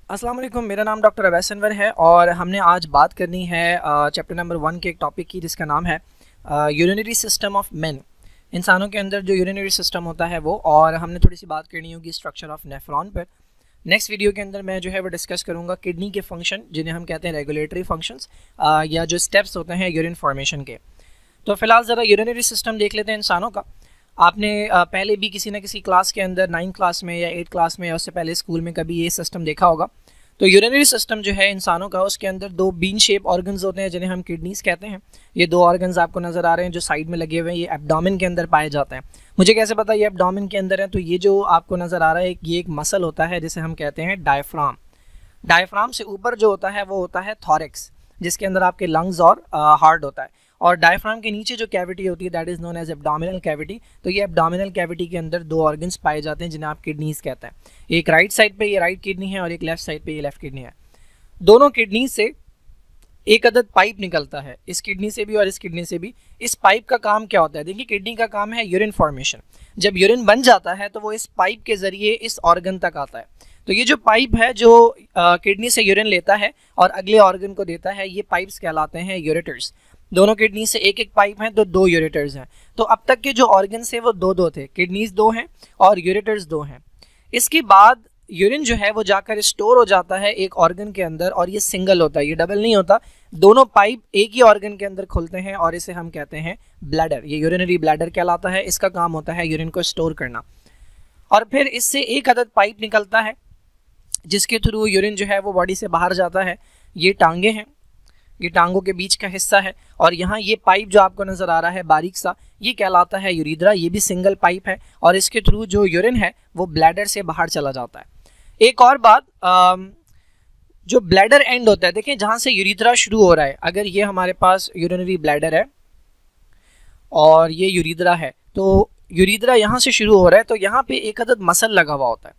अस्सलाम वालेकुम, मेरा नाम डॉक्टर अवैस अनवर है और हमने आज बात करनी है चैप्टर नंबर 1 के एक टॉपिक की जिसका नाम है यूरिनरी सिस्टम ऑफ मेन। इंसानों के अंदर जो यूरिनरी सिस्टम होता है वो, और हमने थोड़ी सी बात करनी होगी स्ट्रक्चर ऑफ नेफ्रॉन पर। नेक्स्ट वीडियो के अंदर मैं जो है वो डिस्कस करूँगा किडनी के फंक्शन, जिन्हें हम कहते हैं रेगुलेटरी फंक्शंस, या जो स्टेप्स होते हैं यूरिन फॉर्मेशन के। तो फिलहाल ज़रा यूरिनरी सिस्टम देख लेते हैं इंसानों का। आपने पहले भी किसी न किसी क्लास के अंदर 9th क्लास में या 8th क्लास में या उससे पहले स्कूल में कभी ये सिस्टम देखा होगा। तो यूरिनरी सिस्टम जो है इंसानों का, उसके अंदर दो बीन शेप ऑर्गन्स होते हैं जिन्हें हम किडनीज कहते हैं। ये दो ऑर्गन्स आपको नज़र आ रहे हैं जो साइड में लगे हुए हैं, ये एब्डोमेन के अंदर पाए जाते हैं। मुझे कैसे पता ये एब्डोमेन के अंदर है? तो ये जो आपको नज़र आ रहा है ये एक मसल होता है जिसे हम कहते हैं डायफ्राम। डायफ्राम से ऊपर जो होता है वो होता है थॉरेक्स, जिसके अंदर आपके लंग्स और हार्ट होता है। और डायफ्राम के नीचे जो कैविटी होती है that is known as abdominal cavity. तो ये एब्डोमिनल कैविटी के अंदर दो ऑर्गन्स पाए जाते हैं जिन्हें आप किडनीज कहते हैं। एक राइट साइड पे ये राइट किडनी है और एक लेफ्ट साइड पे ये लेफ्ट किडनी है। दोनों किडनी से एक अदद पाइप निकलता है, इस किडनी से भी और इस किडनी से भी। इस पाइप का काम क्या होता है? देखिए, किडनी का काम है यूरिन फॉर्मेशन। जब यूरिन बन जाता है तो वो इस पाइप के ज़रिए इस ऑर्गन तक आता है। तो ये जो पाइप है जो किडनी से यूरिन लेता है और अगले ऑर्गन को देता है, ये पाइप्स कहलाते हैं यूरेटर्स। दोनों किडनी से एक एक पाइप हैं तो दो यूरेटर्स हैं। तो अब तक के जो ऑर्गन्स थे वो दो दो थे, किडनीज दो हैं और यूरेटर्स दो हैं। इसके बाद यूरिन जो है वो जाकर स्टोर हो जाता है एक ऑर्गन के अंदर, और ये सिंगल होता है, ये डबल नहीं होता। दोनों पाइप एक ही ऑर्गन के अंदर खुलते हैं और इसे हम कहते हैं ब्लैडर। ये यूरिनरी ब्लैडर कहलाता है। इसका काम होता है यूरिन को स्टोर करना। और फिर इससे एक अदद पाइप निकलता है जिसके थ्रू यूरिन जो है वो बॉडी से बाहर जाता है। ये टांगे हैं, ये टांगों के बीच का हिस्सा है। और यहाँ ये पाइप जो आपको नज़र आ रहा है बारीक सा, ये कहलाता है यूरिद्रा। ये भी सिंगल पाइप है और इसके थ्रू जो यूरिन है वो ब्लैडर से बाहर चला जाता है। एक और बात, जो ब्लैडर एंड होता है, देखें जहाँ से यूरिद्रा शुरू हो रहा है, अगर ये हमारे पास यूरिनरी ब्लैडर है और ये यूरिद्रा है, तो यूरिद्रा यहाँ से शुरू हो रहा है तो यहाँ पे एक अदद मसल लगा हुआ होता है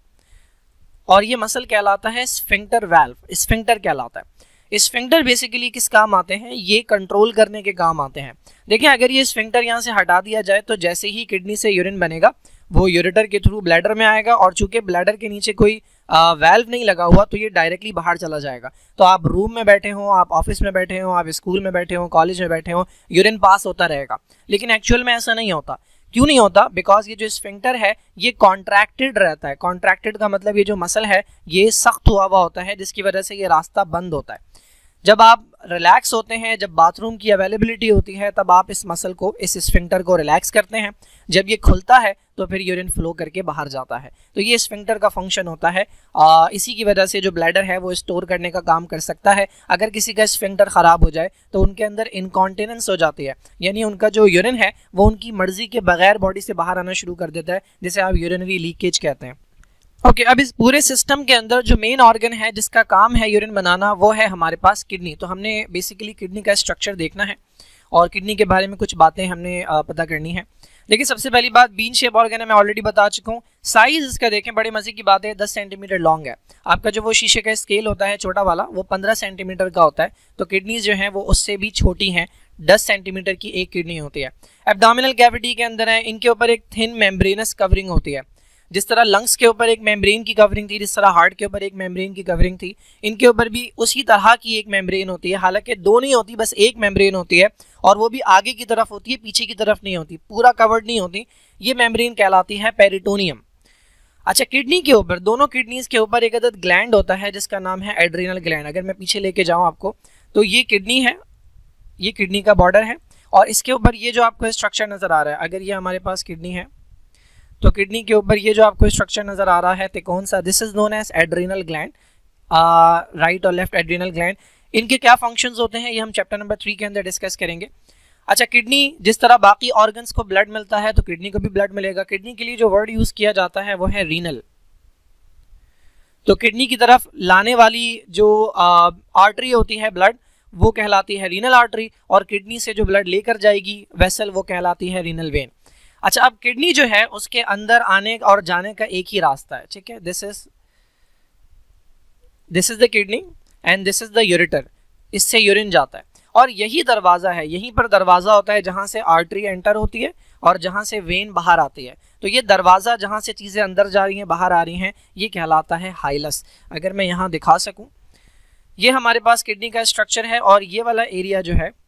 और ये मसल कहलाता है स्फिंक्टर वाल्व। स्फिंक्टर कहलाता है। स्फिंक्टर बेसिकली किस काम आते हैं? ये कंट्रोल करने के काम आते हैं। देखें, अगर ये स्फिंक्टर यहाँ से हटा दिया जाए तो जैसे ही किडनी से यूरिन बनेगा वो यूरेटर के थ्रू ब्लैडर में आएगा, और चूंकि ब्लैडर के नीचे कोई वाल्व नहीं लगा हुआ तो ये डायरेक्टली बाहर चला जाएगा। तो आप रूम में बैठे हो, आप ऑफिस में बैठे हो, आप स्कूल में बैठे हो, कॉलेज में बैठे हो, यूरिन पास होता रहेगा। लेकिन एक्चुअल में ऐसा नहीं होता। क्यों नहीं होता? बिकॉज ये जो स्फिंक्टर है ये कॉन्ट्रैक्टेड रहता है। कॉन्ट्रैक्टेड का मतलब ये जो मसल है ये सख्त हुआ हुआ होता है, जिसकी वजह से ये रास्ता बंद होता है। जब आप रिलैक्स होते हैं, जब बाथरूम की अवेलेबिलिटी होती है, तब आप इस मसल को, इस स्फिंक्टर को रिलैक्स करते हैं। जब ये खुलता है तो फिर यूरिन फ्लो करके बाहर जाता है। तो ये स्फिंक्टर का फंक्शन होता है। इसी की वजह से जो ब्लैडर है वो स्टोर करने का काम कर सकता है। अगर किसी का स्फिंक्टर ख़राब हो जाए तो उनके अंदर इनकॉन्टिनेंस हो जाती है, यानी उनका जो यूरिन है वो उनकी मर्जी के बगैर बॉडी से बाहर आना शुरू कर देता है, जिसे आप यूरिनरी लीकेज कहते हैं। ओके, अब इस पूरे सिस्टम के अंदर जो मेन ऑर्गन है जिसका काम है यूरिन बनाना, वो है हमारे पास किडनी। तो हमने बेसिकली किडनी का स्ट्रक्चर देखना है और किडनी के बारे में कुछ बातें हमने पता करनी है। देखिए, सबसे पहली बात, बीन शेप ऑर्गन है, मैं ऑलरेडी बता चुका हूँ। साइज इसका देखें, बड़े मजे की बात है, 10 सेंटीमीटर लॉन्ग है। आपका जो वो शीशे का स्केल होता है छोटा वाला, वो 15 सेंटीमीटर का होता है। तो किडनीज जो हैं वो उससे भी छोटी हैं, 10 सेंटीमीटर की एक किडनी होती है। एब्डोमिनल कैविटी के अंदर है, इनके ऊपर एक थिन मेम्ब्रेनस कवरिंग होती है। जिस तरह लंग्स के ऊपर एक मेम्ब्रेन की कवरिंग थी, जिस तरह हार्ट के ऊपर एक मेम्ब्रेन की कवरिंग थी, इनके ऊपर भी उसी तरह की एक मेम्ब्रेन होती है। हालांकि दो नहीं होती, बस एक मेम्ब्रेन होती है, और वो भी आगे की तरफ होती है, पीछे की तरफ नहीं होती, पूरा कवर्ड नहीं होती। ये मेम्ब्रेन कहलाती है पेरिटोनियम। अच्छा, किडनी के ऊपर, दोनों किडनीज के ऊपर एक अदद ग्लैंड होता है जिसका नाम है एड्रिनल ग्लैंड। अगर मैं पीछे लेके जाऊँ आपको, तो ये किडनी है, ये किडनी का बॉर्डर है, और इसके ऊपर ये जो आपको स्ट्रक्चर नज़र आ रहा है, अगर ये हमारे पास किडनी है तो किडनी के ऊपर ये जो आपको स्ट्रक्चर नज़र आ रहा है, तो कौन सा? This is known as adrenal gland, right और लेफ्ट एड्रिनल ग्लैंड। इनके क्या फंक्शंस होते हैं ये हम चैप्टर नंबर 3 के अंदर डिस्कस करेंगे। अच्छा, किडनी, जिस तरह बाकी ऑर्गन्स को ब्लड मिलता है तो किडनी को भी ब्लड मिलेगा। किडनी के लिए जो वर्ड यूज़ किया जाता है वो है रीनल। तो किडनी की तरफ लाने वाली जो आर्टरी होती है ब्लड, वो कहलाती है रीनल आर्टरी, और किडनी से जो ब्लड लेकर जाएगी वेसल, वो कहलाती है रीनल वेन। अच्छा, अब किडनी जो है उसके अंदर आने और जाने का एक ही रास्ता है, ठीक है? This is the kidney and this is the ureter. इससे यूरिन जाता है। और यही दरवाज़ा है, यहीं पर दरवाज़ा होता है जहाँ से आर्टरी एंटर होती है और जहाँ से वेन बाहर आती है। तो ये दरवाज़ा जहाँ से चीज़ें अंदर जा रही हैं बाहर आ रही हैं, ये कहलाता है हाइलस। अगर मैं यहाँ दिखा सकूँ, ये हमारे पास किडनी का स्ट्रक्चर है और ये वाला एरिया जो है,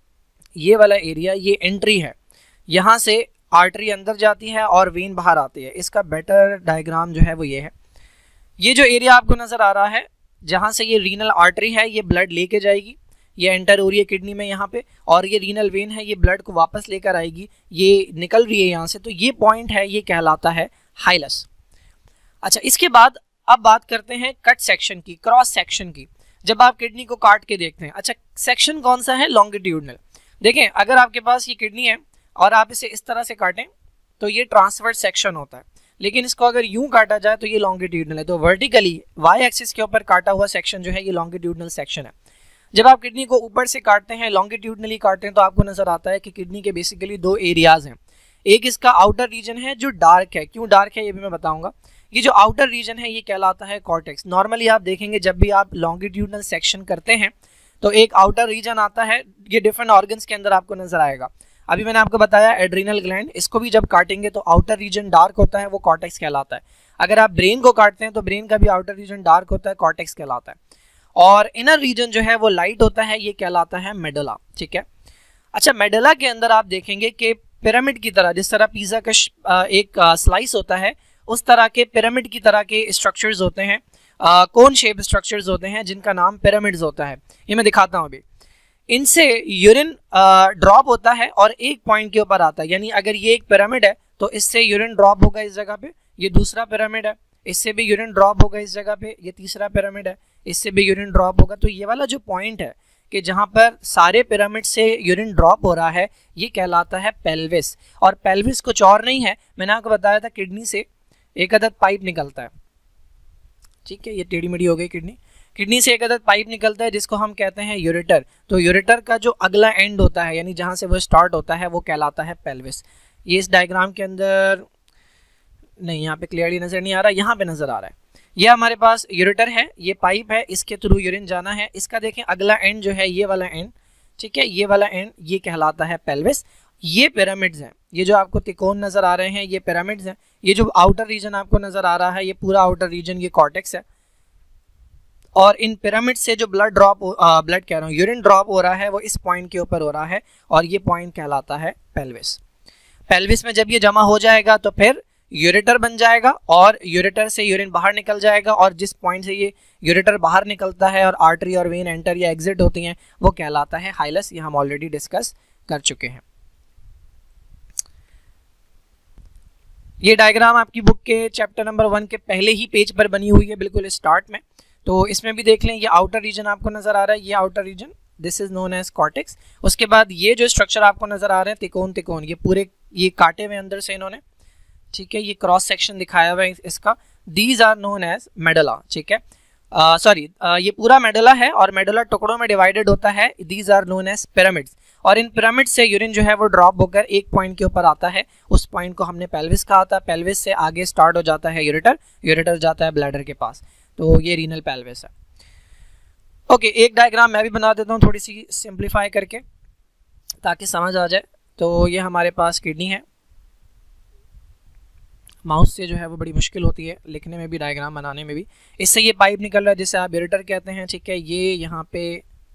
ये वाला एरिया ये एंट्री है, यहाँ से आर्टरी अंदर जाती है और वेन बाहर आती है। इसका बेटर डायग्राम जो है वो ये है। ये जो एरिया आपको नज़र आ रहा है जहाँ से ये रीनल आर्टरी है, ये ब्लड लेके जाएगी, ये एंटर हो रही है किडनी में यहाँ पे, और ये रीनल वेन है, ये ब्लड को वापस लेकर आएगी, ये निकल रही है यहाँ से। तो ये पॉइंट है, ये कहलाता है हाइलस। अच्छा, इसके बाद अब बात करते हैं कट सेक्शन की, क्रॉस सेक्शन की। जब आप किडनी को काट के देखते हैं, अच्छा सेक्शन कौन सा है? लॉन्गिट्यूडनल। देखें, अगर आपके पास ये किडनी है और आप इसे इस तरह से काटें तो ये ट्रांसवर्स सेक्शन होता है, लेकिन इसको अगर यूं काटा जाए तो ये लॉन्गिट्यूडनल है। तो वर्टिकली वाई एक्सिस के ऊपर काटा हुआ सेक्शन जो है ये लॉन्गिट्यूडनल सेक्शन है। जब आप किडनी को ऊपर से काटते हैं, लॉन्गिट्यूडनली काटते हैं, तो आपको नजर आता है कि किडनी के बेसिकली दो एरियाज हैं। एक इसका आउटर रीजन है जो डार्क है। क्यों डार्क है ये भी मैं बताऊंगा। ये जो आउटर रीजन है ये कहलाता है कॉर्टेक्स। नॉर्मली आप देखेंगे जब भी आप लॉन्गिट्यूडनल सेक्शन करते हैं तो एक आउटर रीजन आता है, ये डिफरेंट ऑर्गन्स के अंदर आपको नजर आएगा। अभी मैंने आपको बताया एड्रीनल ग्लैंड, इसको भी जब काटेंगे तो आउटर रीजन डार्क होता है, वो कॉर्टेक्स कहलाता है। अगर आप ब्रेन को काटते हैं तो ब्रेन का भी आउटर रीजन डार्क होता है, कॉर्टेक्स कहलाता है। और इनर रीजन जो है वो लाइट होता है, ये कहलाता है मेडुला। ठीक है। अच्छा, मेडुला के अंदर आप देखेंगे कि पिरामिड की तरह, जिस तरह पिज़्ज़ा का एक स्लाइस होता है, उस तरह के पिरामिड की तरह के स्ट्रक्चर्स होते हैं, कोन शेप स्ट्रक्चर्स होते हैं जिनका नाम पिरामिड्स होता है। ये मैं दिखाता हूँ अभी। इनसे यूरिन ड्रॉप होता है और एक पॉइंट के ऊपर आता है। यानी अगर ये एक पिरामिड है तो इससे यूरिन ड्रॉप होगा इस जगह पे, ये दूसरा पिरामिड है, इससे भी यूरिन ड्रॉप होगा इस जगह पे, ये तीसरा पिरामिड है, इससे भी यूरिन ड्रॉप होगा। तो ये वाला जो पॉइंट है कि जहाँ पर सारे पिरामिड से यूरिन ड्रॉप हो रहा है, ये कहलाता है पेल्विस। और पेल्विस कुछ और नहीं है, मैंने आपको बताया था किडनी से एक अदद पाइप निकलता है। ठीक है, ये टेढ़ी मेढ़ी हो गई किडनी। किडनी से एक अदद पाइप निकलता है जिसको हम कहते हैं यूरेटर। तो यूरेटर का जो अगला एंड होता है, यानी जहाँ से वो स्टार्ट होता है, वो कहलाता है पेल्विस। ये इस डायग्राम के अंदर नहीं, यहाँ पे क्लियरली नजर नहीं आ रहा, यहाँ पे नजर आ रहा है। ये हमारे पास यूरेटर है, ये पाइप है, इसके थ्रू यूरिन जाना है। इसका देखें अगला एंड जो है ये वाला एंड, ठीक है, ये वाला एंड, ये कहलाता है पेल्विस। ये पिरामिड्स हैं, ये जो आपको त्रिकोण नजर आ रहे हैं ये पिरामिड्स हैं। ये जो आउटर रीजन आपको नजर आ रहा है, ये पूरा आउटर रीजन ये कॉर्टेक्स है। और इन पिरामिड से जो ब्लड कह रहा हूँ, यूरिन ड्रॉप हो रहा है, वो इस पॉइंट के ऊपर हो रहा है और ये पॉइंट कहलाता है पेल्विस। पेल्विस में जब ये जमा हो जाएगा तो फिर यूरेटर बन जाएगा और यूरेटर से यूरिन बाहर निकल जाएगा, और जिस पॉइंट से ये यूरेटर बाहर निकलता है और आर्टरी और वेन एंटर या एग्जिट होती हैं, वो कहलाता है हाइलस। ये हम ऑलरेडी डिस्कस कर चुके हैं। ये डायग्राम आपकी बुक के चैप्टर नंबर 1 के पहले ही पेज पर बनी हुई है, बिल्कुल स्टार्ट में। तो इसमें भी देख लें, ये आउटर रीजन आपको नजर आ रहा है, ये outer region, this is known as cortex. उसके बाद ये जो स्ट्रक्चर आपको नजर आ रहे हैं त्रिकोण, ये पूरे ये काटे हुए अंदर से इन्होंने, ठीक है, ये क्रॉस सेक्शन दिखाया हुआ है इसका, these are known as medulla. ठीक है, सॉरी, ये पूरा मेडुला है और मेडुला टुकड़ों में डिवाइडेड होता है, these are known as pyramids. और इन पिरामिड से यूरिन जो है वो ड्रॉप होकर एक पॉइंट के ऊपर आता है, उस पॉइंट को हमने पेल्विस कहा था। पेल्विस से आगे स्टार्ट हो जाता है यूरेटर, यूरेटर जाता है ब्लैडर के पास, तो ये रीनल पेल्विस है। ओके, एक डायग्राम मैं भी बना देता हूँ थोड़ी सी सिंप्लीफाई करके ताकि समझ आ जाए। तो ये हमारे पास किडनी है, माउस से जो है वो बड़ी मुश्किल होती है लिखने में भी, डायग्राम बनाने में भी। इससे ये पाइप निकल रहा है जिसे आप यूरेटर कहते हैं। ठीक है, ये यहाँ पे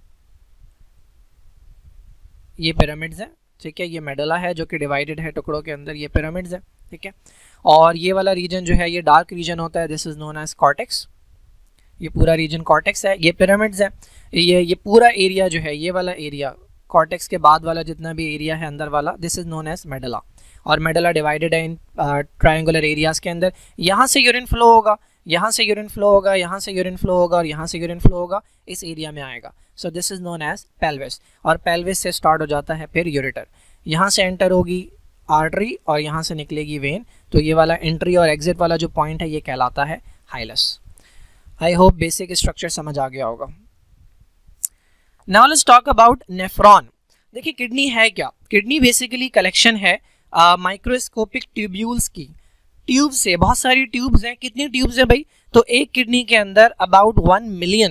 ये पिरामिड्स है। ठीक है, ये मेडुला है जो कि डिवाइडेड है टुकड़ों के अंदर, ये पिरामिड्स है। ठीक है, और ये वाला रीजन जो है ये डार्क रीजन होता है, this is known as cortex. ये पूरा रीजन कॉर्टेक्स है, ये पिरामिड्स है। ये पूरा एरिया जो है, ये वाला एरिया कॉर्टेक्स के बाद वाला जितना भी एरिया है अंदर वाला, this is known as medulla. और मेडुला डिवाइडेड है इन ट्रायंगुलर एरियाज के अंदर। यहाँ से यूरिन फ्लो होगा, यहाँ से यूरिन फ्लो होगा, यहाँ से यूरिन फ्लो होगा और यहाँ से यूरिन फ्लो होगा, इस एरिया में आएगा। So this is known as pelvis. और पेल्विस से स्टार्ट हो जाता है फिर यूरेटर, यहाँ से एंटर होगी आर्टरी और यहाँ से निकलेगी वेन। तो ये वाला एंट्री और एग्जिट वाला जो पॉइंट है ये कहलाता है hilus. I hope basic structure समझ आ गया होगा। Now let's talk about nephron. देखिए किडनी है क्या? किडनी बेसिकली कलेक्शन है माइक्रोस्कोपिक ट्यूब्यूल्स की। ट्यूब से बहुत सारी ट्यूब्स हैं। कितनी ट्यूब्स हैं भाई? तो एक किडनी के अंदर अबाउट 1 मिलियन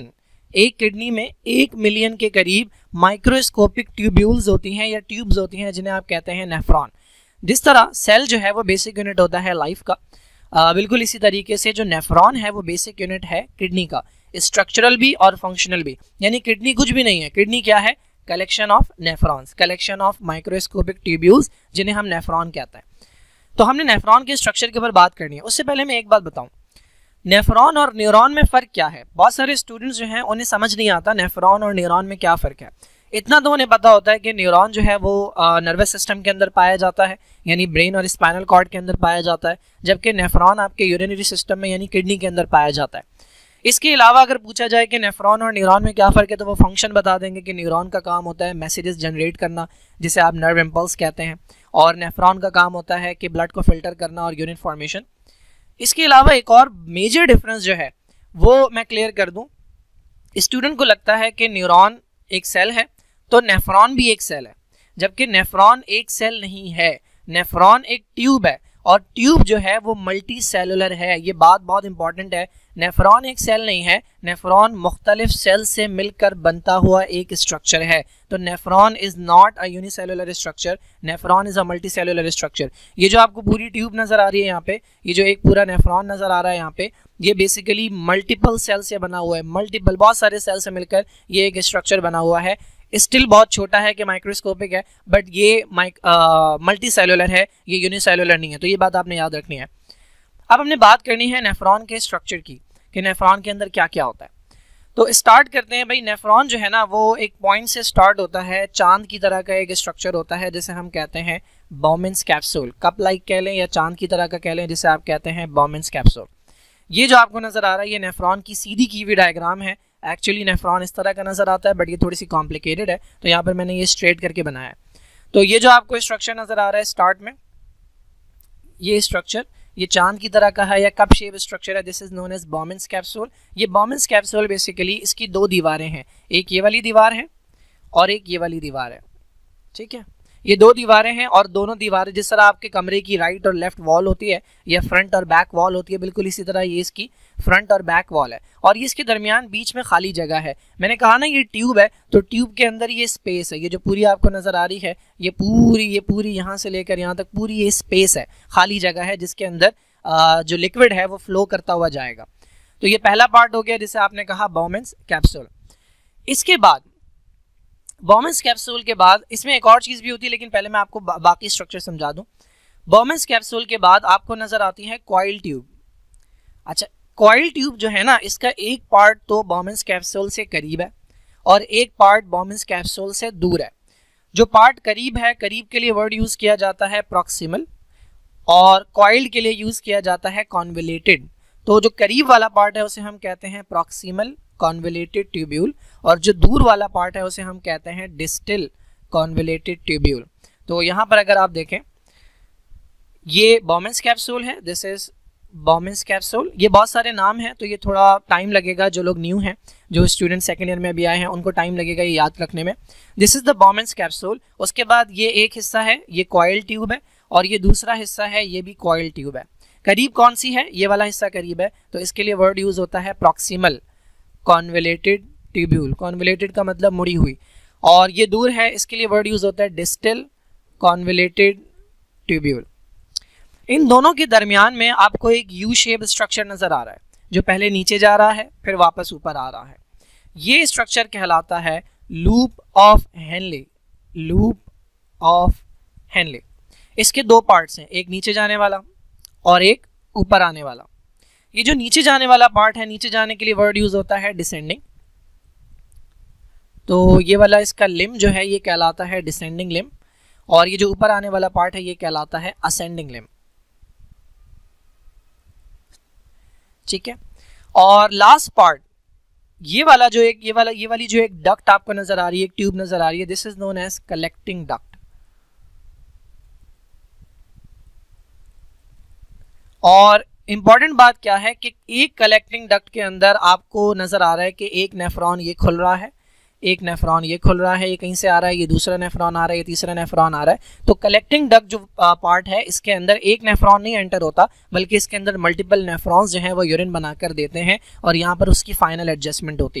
एक किडनी में 1 मिलियन के करीब माइक्रोस्कोपिक ट्यूब्यूल्स होती हैं या ट्यूब्स होती हैं जिन्हें आप कहते हैं नेफ्रॉन। जिस तरह सेल जो है वो बेसिक यूनिट होता है लाइफ का, बिल्कुल इसी तरीके से जो नेफ्रॉन है वो बेसिक यूनिट है किडनी का, स्ट्रक्चरल भी और फंक्शनल भी। यानी किडनी कुछ भी नहीं है, किडनी क्या है? Collection of nephrons, collection of microscopic tubules जिन्हें हम नेफ्रॉन कहते हैं। तो हमने नेफ्रॉन के स्ट्रक्चर के ऊपर बात करनी है। उससे पहले मैं एक बात बताऊं, नेफ्रॉन और न्यूरॉन में फ़र्क क्या है? बहुत सारे स्टूडेंट्स जो हैं उन्हें समझ नहीं आता नेफ्रॉन और न्यूरॉन में क्या फ़र्क है। इतना तो उन्हें पता होता है कि न्यूरॉन जो है वो नर्वस सिस्टम के अंदर पाया जाता है, यानी ब्रेन और स्पाइनल कॉर्ड के अंदर पाया जाता है, जबकि नेफ्रॉन आपके यूरिनरी सिस्टम में यानी किडनी के अंदर पाया जाता है। इसके अलावा अगर पूछा जाए कि नेफ्रॉन और न्यूरॉन में क्या फ़र्क है, तो वो फंक्शन बता देंगे कि न्यूरॉन का काम होता है मैसेजेस जनरेट करना, जिसे आप नर्व इम्पल्स कहते हैं, और नेफ्रॉन का काम होता है कि ब्लड को फिल्टर करना और यूरिन फॉर्मेशन। इसके अलावा एक और मेजर डिफरेंस जो है वो मैं क्लियर कर दूं। स्टूडेंट को लगता है कि न्यूरॉन एक सेल है तो नेफ्रॉन भी एक सेल है, जबकि नेफ्रॉन एक सेल नहीं है, नेफ्रॉन एक ट्यूब है, और ट्यूब जो है वो मल्टी सेलुलर है। ये बात बहुत इंपॉर्टेंट है, नेफ्रॉन एक सेल नहीं है, नेफ्रॉन मुख्तलिफ सेल से मिलकर बनता हुआ एक स्ट्रक्चर है। तो nephron is not a unicellular structure, nephron is a multi cellular structure. ये जो आपको पूरी ट्यूब नजर आ रही है यहाँ पे, ये जो एक पूरा नेफ्रॉन नजर आ रहा है यहाँ पे, ये बेसिकली मल्टीपल सेल से बना हुआ है, मल्टीपल बहुत सारे सेल से मिलकर ये एक स्ट्रक्चर बना हुआ है। स्टिल बहुत छोटा है कि माइक्रोस्कोपिक है, बट ये मल्टी सेलुलर है, ये यूनिसेलुलर नहीं है। तो ये बात आपने याद रखनी है। अब हमने बात करनी है नेफ्रॉन के स्ट्रक्चर की, कि नेफ्रॉन के अंदर क्या क्या होता है। तो स्टार्ट करते हैं भाई। नेफ्रॉन जो है ना वो एक पॉइंट से स्टार्ट होता है, चांद की तरह का एक स्ट्रक्चर होता है जिसे हम कहते हैं बॉमेंस कैप्सूल, कप लाइक कह लें या चांद की तरह का कह लें, जिसे आप कहते हैं बॉमेंस कैप्सूल। ये जो आपको नजर आ रहा है ये नेफ्रॉन की सीधी की हुई डायग्राम है। एक्चुअली नेफ्रॉन इस तरह का नजर आता है, बट ये थोड़ी सी कॉम्प्लिकेटेड है, तो यहाँ पर मैंने ये स्ट्रेट करके बनाया है। तो ये जो आपको स्ट्रक्चर नजर आ रहा है स्टार्ट में, ये स्ट्रक्चर ये चांद की तरह का है या कप शेप स्ट्रक्चर है, this is known as Bowman's capsule. ये बॉमेंस कैप्सूल बेसिकली इसकी दो दीवारें हैं, एक ये वाली दीवार है और एक ये वाली दीवार है, ठीक है। ये दो दीवारें हैं और दोनों दीवारें जिस तरह आपके कमरे की राइट और लेफ्ट वॉल होती है या फ्रंट और बैक वॉल होती है, बिल्कुल इसी तरह ये इसकी फ्रंट और बैक वॉल है, और ये इसके दरमियान बीच में खाली जगह है। मैंने कहा ना ये ट्यूब है, तो ट्यूब के अंदर ये स्पेस है, ये जो पूरी आपको नजर आ रही है ये पूरी यहाँ से लेकर यहाँ तक पूरी ये स्पेस है, खाली जगह है जिसके अंदर जो लिक्विड है वो फ्लो करता हुआ जाएगा। तो ये पहला पार्ट हो गया जिसे आपने कहा बॉमेंस कैप्सूल। इसके बाद बॉमेंस कैप्सूल के बाद इसमें एक और चीज़ भी होती है, लेकिन पहले मैं आपको बाकी स्ट्रक्चर समझा दूं। बॉमेंस कैप्सूल के बाद आपको नजर आती है कॉइल ट्यूब। अच्छा, कॉइल ट्यूब जो है ना इसका एक पार्ट तो बॉमेंस कैप्सूल से करीब है और एक पार्ट बॉमेंस कैप्सूल से दूर है। जो पार्ट करीब है, करीब के लिए वर्ड यूज किया जाता है प्रॉक्सिमल, और कॉइल्ड के लिए यूज किया जाता है कॉन्वोल्यूटेड। तो जो करीब वाला पार्ट है उसे हम कहते हैं प्रॉक्सिमल कॉन्वोल्यूटेड ट्यूब्यूल, और जो दूर वाला पार्ट है उसे हम कहते हैं डिस्टल कॉन्वोल्यूटेड ट्यूब्यूल। तो यहाँ पर अगर आप देखें ये बॉमेंस कैप्सूल है, दिस इज बॉमेंस कैप्सूल। ये बहुत सारे नाम हैं तो ये थोड़ा टाइम लगेगा, जो लोग न्यू हैं, जो स्टूडेंट सेकेंड ईयर में भी आए हैं उनको टाइम लगेगा ये याद रखने में। This is the Bowman's capsule. उसके बाद ये एक हिस्सा है ये कॉइल ट्यूब है, और ये दूसरा हिस्सा है ये भी कॉइल ट्यूब है। करीब कौन सी है? ये वाला हिस्सा करीब है, तो इसके लिए वर्ड यूज होता है प्रॉक्सिमल कॉन्वोल्यूटेड ट्यूब्यूल। कॉन्वोल्यूटेड का मतलब मुड़ी हुई, और ये दूर है, इसके लिए वर्ड यूज होता है डिस्टल कॉन्वोल्यूटेड ट्यूब्यूल। इन दोनों के दरमियान में आपको एक यू शेप स्ट्रक्चर नजर आ रहा है, जो पहले नीचे जा रहा है फिर वापस ऊपर आ रहा है। ये स्ट्रक्चर कहलाता है loop of Henle. Loop of Henle. इसके दो पार्ट्स हैं, एक नीचे जाने वाला और एक ऊपर आने वाला। ये जो नीचे जाने वाला पार्ट है, नीचे जाने के लिए वर्ड यूज होता है डिसेंडिंग। तो ये वाला इसका लिम जो है ये कहलाता है डिसेंडिंग लिम, और ये जो ऊपर आने वाला पार्ट है ये कहलाता है असेंडिंग लिम, ठीक है। और लास्ट पार्ट ये वाला जो एक ये वाली जो एक डक्ट आपको नजर आ रही है, एक ट्यूब नजर आ रही है, this is known as collecting duct. और इंपॉर्टेंट बात क्या है कि एक कलेक्टिंग डक्ट के अंदर आपको नजर आ रहा है कि एक नेफ्रॉन ये खुल रहा है, एक नेफ्रॉन ये खुल रहा है, ये कहीं से आ रहा है, ये दूसरा नेफ्रॉन आ रहा है, ये तीसरा नेफ्रॉन आ रहा है। तो कलेक्टिंग डक्ट जो पार्ट है इसके अंदर एक नेफ्रॉन नहीं एंटर होता, बल्कि इसके अंदर मल्टीपल नेफ्रॉन्स जो हैं वो यूरिन बनाकर देते हैं, और यहाँ पर उसकी फाइनल एडजस्टमेंट होती है।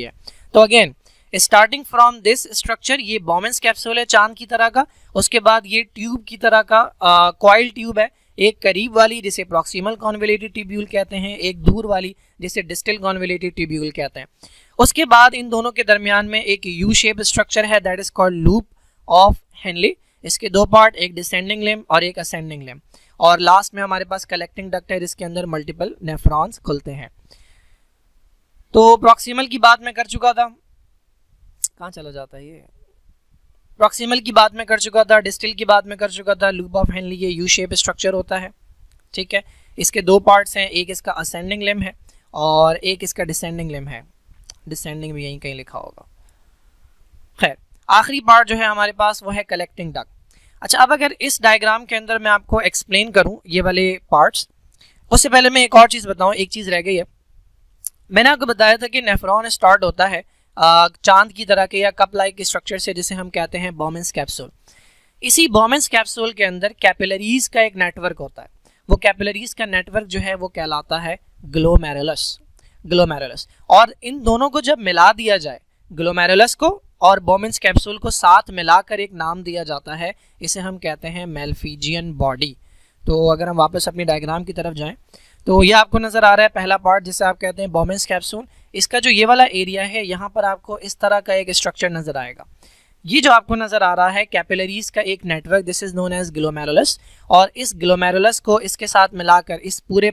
तो again starting from this structure, ये बोमेंस कैप्सूल है चांद की तरह का, उसके बाद ये ट्यूब की तरह का कॉइल ट्यूब है, एक करीब वाली जिसे प्रॉक्सिमल कॉन्वोल्यूटेड ट्यूब्यूल कहते हैं, एक दूर वाली जिसे डिस्टल कॉन्वोल्यूटेड ट्यूब्यूल कहते हैं। उसके बाद इन दोनों के दरमियान में एक यू शेप स्ट्रक्चर है, that is called loop of Henle. इसके दो पार्ट, एक डिसेंडिंग लिम्ब और एक असेंडिंग लिम्ब, और लास्ट में हमारे पास कलेक्टिंग डक्ट है जिसके अंदर मल्टीपल नेफ्रॉन्स खुलते हैं। तो प्रॉक्सिमल की बात मैं कर चुका था, कहाँ चला जाता है ये, प्रॉक्सिमल की बात मैं कर चुका था, डिस्टल की बात मैं कर चुका था, लूप ऑफ हेनली ये यू शेप स्ट्रक्चर होता है, ठीक है। इसके दो पार्ट्स हैं, एक इसका असेंडिंग लिम्ब है और एक इसका डिसेंडिंग लिम्ब है, डिसेंडिंग भी यहीं कहीं लिखा होगा। खैर, आखिरी पार्ट जो है हमारे पास वो है कलेक्टिंग डक्ट। अच्छा, अब अगर इस डायग्राम के अंदर मैं आपको एक्सप्लेन करूं ये वाले पार्ट्स, उससे पहले मैं एक और चीज़ बताऊं, एक चीज़ रह गई है। मैंने आपको बताया था कि नेफ्रॉन स्टार्ट होता है चांद की तरह के या कप लाइक स्ट्रक्चर से, जिसे हम कहते हैं बोमेंस कैप्सूल। इसी बोमेंस कैप्सूल के अंदर कैपिलरीज का एक नेटवर्क होता है, वो कैपिलरीज का नेटवर्क जो है वो कहलाता है ग्लोमेरुलस। ग्लोमेरुलस, और इन दोनों को जब मिला दिया जाए, ग्लोमेरुलस को और बोमेंस कैप्सूल को साथ मिलाकर एक नाम दिया जाता है, इसे हम कहते हैं मेलफिजियन बॉडी। तो अगर हम वापस अपनी डायग्राम की तरफ जाएं तो ये आपको नजर आ रहा है पहला पार्ट जिसे आप कहते हैं बोमेंस कैप्सूल। इसका जो ये वाला एरिया है, यहाँ पर आपको इस तरह का एक स्ट्रक्चर नजर आएगा। ये जो आपको नजर आ रहा है कैपिलरीज का एक network, this is known as glomerulus, और इस ग्लोमेरुलस को इसके साथ मिलाकर इस पूरे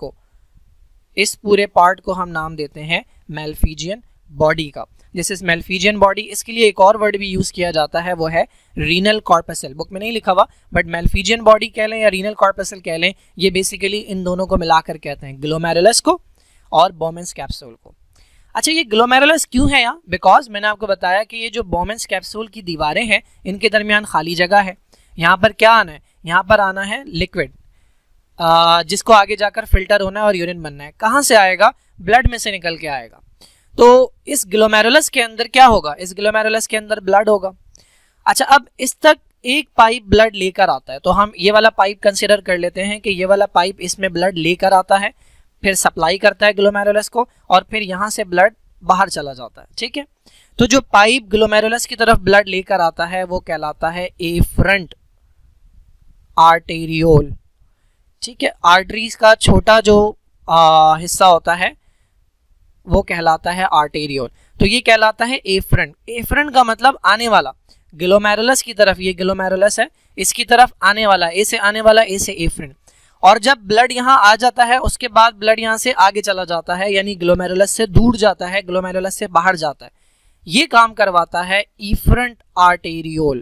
पार्ट को हम नाम देते हैं मेलफिजियन बॉडी का। This is Malpighian body. इसके लिए एक और वर्ड भी यूज किया जाता है, वो है रीनल कॉर्पसल। बुक में नहीं लिखा हुआ, बट मेलफिजियन बॉडी कह लें या रीनल कॉर्पसल कह लें, ये बेसिकली इन दोनों को मिलाकर कहते हैं, ग्लोमेरुलस को और बोमेंस कैप्सूल को। अच्छा, ये ग्लोमेरुलस क्यों है यहाँ? बिकॉज मैंने आपको बताया कि ये जो बोमेंस कैप्सूल की दीवारें हैं, इनके दरमियान खाली जगह है। यहाँ पर क्या आना है? यहाँ पर आना है लिक्विड, जिसको आगे जाकर फिल्टर होना है और यूरिन बनना है। कहाँ से आएगा? ब्लड में से निकल के आएगा। तो इस ग्लोमेरुलस के अंदर क्या होगा? इस ग्लोमेरुलस के अंदर ब्लड होगा। अच्छा, अब इस तक एक पाइप ब्लड लेकर आता है, तो हम ये वाला पाइप कंसिडर कर लेते हैं कि ये वाला पाइप इसमें ब्लड लेकर आता है, फिर सप्लाई करता है ग्लोमेरुलस को, और फिर यहाँ से ब्लड बाहर चला जाता है, ठीक है। तो जो पाइप ग्लोमेरुलस की तरफ ब्लड लेकर आता है वो कहलाता है एफरंट आर्टेरियोल, ठीक है। आर्टरीज का छोटा जो हिस्सा होता है वो कहलाता है आर्टेरियोल, तो ये कहलाता है एफरंट। एफरंट का मतलब आने वाला, ग्लोमेरुलस की तरफ, ये ग्लोमेरुलस है, इसकी तरफ आने वाला, ए से आने वाला, ए से एफरंट। और जब ब्लड यहाँ आ जाता है उसके बाद ब्लड यहाँ से आगे चला जाता है, यानी ग्लोमेरुलस से दूर जाता है, ग्लोमेरुलस से बाहर जाता है। ये काम करवाता है efferent arteriole.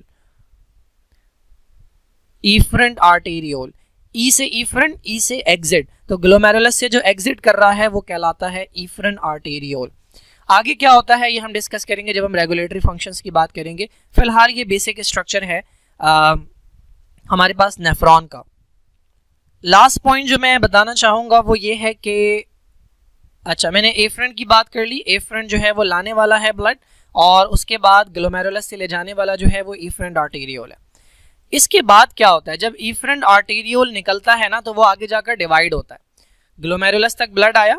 Efferent arteriole, E से इफरंट, ई से एग्जिट, तो ग्लोमेरुलस से जो एग्जिट कर रहा है वो कहलाता है इफरंट आर्टेरियोल। आगे क्या होता है ये हम डिस्कस करेंगे जब हम रेगुलेटरी फंक्शंस की बात करेंगे। फिलहाल ये बेसिक स्ट्रक्चर है हमारे पास नेफ्रॉन का। लास्ट पॉइंट जो मैं बताना चाहूँगा वो ये है कि, अच्छा, मैंने एफरंट की बात कर ली। एफरंट जो है वो लाने वाला है ब्लड, और उसके बाद ग्लोमेरुलस से ले जाने वाला जो है वो इफरंट आर्टेरियोल है। इसके बाद क्या होता है? जब इफरंट आर्टेरियोल निकलता है ना, तो वो आगे जाकर डिवाइड होता है। ग्लोमेरुलस तक ब्लड आया,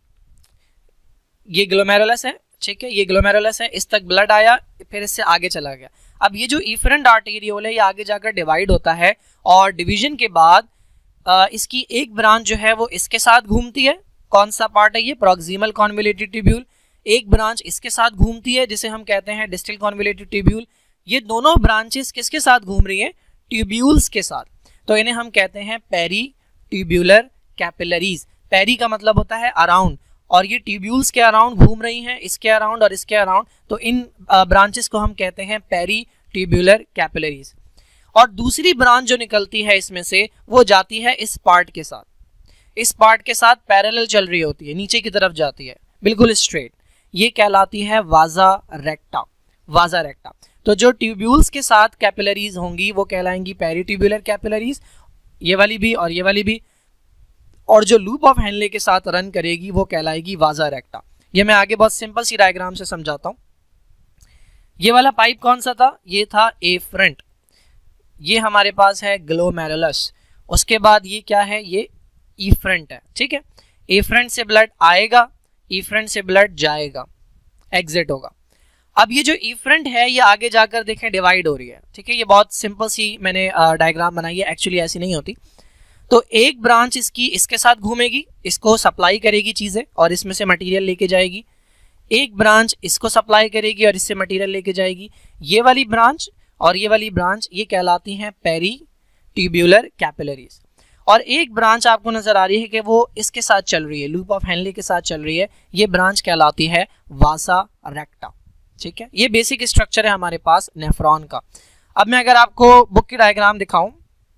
ये ग्लोमेरुलस है, ठीक है, ये ग्लोमेरुलस है, इस तक ब्लड आया, फिर इससे आगे चला गया। अब ये जो इफरंट आर्टेरियोल है ये आगे जाकर डिवाइड होता है, और डिवीजन के बाद इसकी एक ब्रांच जो है वो इसके साथ घूमती है। कौन सा पार्ट है ये? Proximal convoluted tubule. एक ब्रांच इसके साथ घूमती है जिसे हम कहते हैं डिस्टल कॉन्वोल्यूटेड ट्यूब्यूल। ये दोनों ब्रांचेस किसके साथ घूम रही है? ट्यूब्यूल्स के साथ। तो इन्हें हम कहते हैं पेरी ट्यूब्यूलर कैपिलरीज। पेरी का मतलब होता है अराउंड, और ये ट्यूब्यूल्स के अराउंड घूम रही हैं, इसके अराउंड और इसके अराउंड, तो इन ब्रांचेस को हम कहते हैं पेरी ट्यूब्यूलर कैपिलरीज। और दूसरी ब्रांच जो निकलती है इसमें से वो जाती है इस पार्ट के साथ, इस पार्ट के साथ पैरेलल चल रही होती है, नीचे की तरफ जाती है बिल्कुल स्ट्रेट, ये कहलाती है वाजा रेक्टा। वाजा रेक्टा। तो जो ट्यूब्यूल्स के साथ कैपिलरीज होंगी वो कहलाएंगी पेरीट्यूब्यूलर कैपिलरीज, ये वाली भी और ये वाली भी, और जो लूप ऑफ हेनले के साथ रन करेगी वो कहलाएगी वाजा रेक्टा। ये मैं आगे बहुत सिंपल सी डायग्राम से समझाता हूँ। ये वाला पाइप कौन सा था? ये था एफरंट। ये हमारे पास है ग्लोमेरुलस। उसके बाद ये क्या है? ये इफरंट है, ठीक है। एफरंट से ब्लड आएगा, इफरंट से ब्लड जाएगा, एग्जिट होगा। अब ये जो इफरेंट है ये आगे जाकर देखें डिवाइड हो रही है, ठीक है। ये बहुत सिंपल सी मैंने डायग्राम बनाई है, एक्चुअली ऐसी नहीं होती। तो एक ब्रांच इसकी इसके साथ घूमेगी, इसको सप्लाई करेगी चीज़ें और इसमें से मटेरियल लेके जाएगी। एक ब्रांच इसको सप्लाई करेगी और इससे मटेरियल लेके जाएगी। ये वाली ब्रांच और ये वाली ब्रांच ये कहलाती हैं पेरी ट्यूब्यूलर कैपिलरीज। और एक ब्रांच आपको नजर आ रही है कि वो इसके साथ चल रही है, लूप ऑफ हेनले के साथ चल रही है, ये ब्रांच कहलाती है वासा रेक्टा, ठीक है। ये बेसिक स्ट्रक्चर है हमारे पास नेफ्रॉन का। अब मैं अगर आपको बुक की डायग्राम दिखाऊं,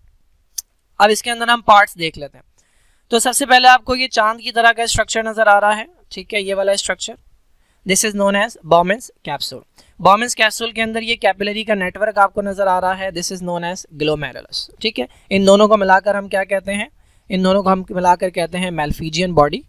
अब इसके अंदर हम पार्ट्स देख लेते हैं। तो सबसे पहले आपको ये चांद की तरह का स्ट्रक्चर नजर आ रहा है, ठीक है, ये वाला structure, this is known as Bowman's capsule. Bowman's capsule के अंदर ये कैपिलरी का नेटवर्क आपको नजर आ रहा है, this is known as glomerulus, ठीक है। इन दोनों को मिलाकर हम क्या कहते हैं, इन दोनों को हम मिलाकर कहते हैं मैल्फिजियन बॉडी,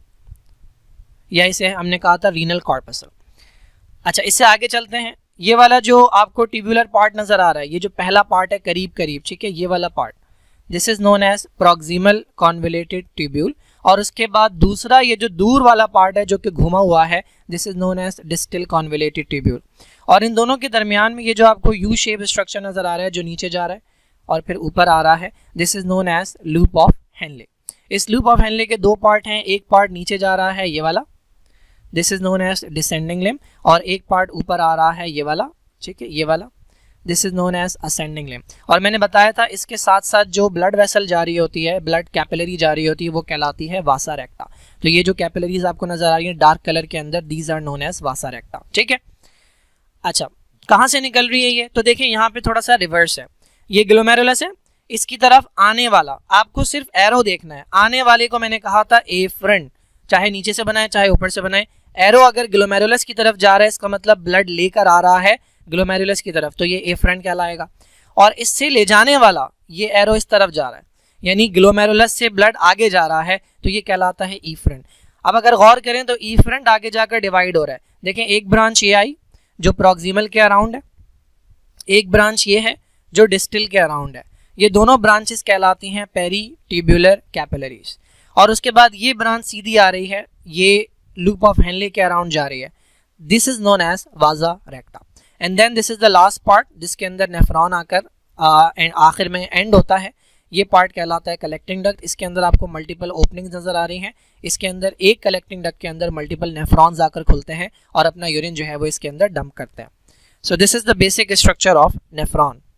या इसे हमने कहा था रीनल कॉर्पसल। अच्छा, इससे आगे चलते हैं। ये वाला जो आपको ट्यूबुलर पार्ट नजर आ रहा है, ये जो पहला पार्ट है करीब करीब, ठीक है, ये वाला part, this is known as proximal convoluted tubule. और उसके बाद दूसरा ये जो दूर वाला पार्ट है जो कि घुमा हुआ है, this is known as distal convoluted tubule. और इन दोनों के दरमियान में ये जो आपको यू शेप स्ट्रक्चर नजर आ रहा है जो नीचे जा रहा है और फिर ऊपर आ रहा है, this is known as loop of Henle. इस लूप ऑफ हेनले के दो पार्ट हैं, एक पार्ट नीचे जा रहा है ये वाला, this is known as descending limb, और एक पार्ट ऊपर आ रहा है ये वाला, ठीक है, ये वाला, this is known as ascending limb. और मैंने बताया था इसके साथ साथ जो ब्लड वेसल जा रही होती है, ब्लड कैपिलरी जा रही होती है, वो कहलाती है वासा रेक्टा। तो ये जो कैपिलरीज आपको नजर आ रही है डार्क कलर के अंदर, these are known as vasa recta, ठीक है। अच्छा, कहाँ से निकल रही है ये, तो देखिए यहाँ पे थोड़ा सा रिवर्स है, ये ग्लोमेरुलस है, इसकी तरफ आने वाला आपको सिर्फ एरो देखना है। आने वाले को मैंने कहा था एफ्रंट, चाहे नीचे से बनाए चाहे ऊपर से बनाए, एरो अगर ग्लोमेरुलस की तरफ जा रहा है इसका मतलब ब्लड लेकर आ रहा है ग्लोमेरुलस की तरफ, तो ये एफ्रंट कहलाएगा। और इससे ले जाने वाला ये एरो इस तरफ जा रहा है, यानी ग्लोमेरुलस से ब्लड आगे जा रहा है, तो ये कहलाता है ईफ्रंट। अब अगर गौर करें तो ईफ्रंट आगे जाकर डिवाइड हो रहा है। देखें, एक ब्रांच ये आई जो प्रॉक्सिमल के अराउंड है, एक ब्रांच ये है जो डिस्टल के अराउंड है। ये दोनों ब्रांचेस कहलाती हैं पेरी ट्यूब्यूलर कैपिलरीज। और उसके बाद ये ब्रांच सीधी आ रही है, ये लूप ऑफ हेनले के अराउंड जा रही है, this is known as vasa recta. And then this is the last part जिसके अंदर नेफ्रॉन आकर आखिर में एंड होता है। ये पार्ट कहलाता है कलेक्टिंग डक्ट। इसके अंदर आपको मल्टीपल ओपनिंग्स नजर आ रही हैं। इसके अंदर एक कलेक्टिंग डक्ट के अंदर मल्टीपल नेफ्रॉन्स आकर खुलते हैं और अपना यूरिन जो है वो इसके अंदर डंप करते हैं। So this is the basic structure of nephron.